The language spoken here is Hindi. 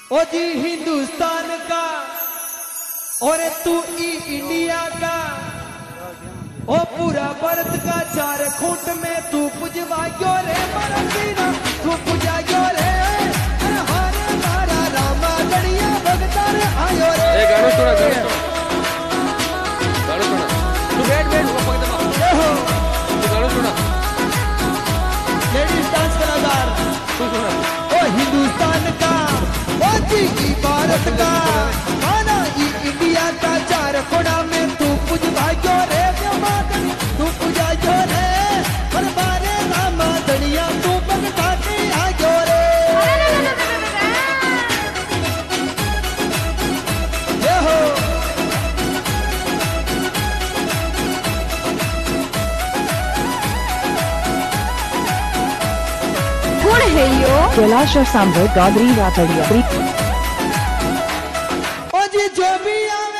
ओ जी हिंदुस्तान का और तू ई इंडिया का, ओ पूरा भारत का चार खूंट में तू पुजवायो रे मरसीना, तू पुजायो रे हरे मारा रामा गड़िया भगता रे आयो रे। ए गाना सुना तू बैठ वो पग दबा तू गाना सुना। लेडीज डांस कलाकार तू सुना। ओ हिंदुस्तान का, ओ जी भारत का, माना ई इंडिया का चार कोना में तू पुजवायो रे मादनी, तू पुजायो रे हर बारे रामा गड़िया तू भगता के आयो रे। ये हो है यो कैलाश और सांबर गादरी रातड़िया। ओ जी जो भी आवे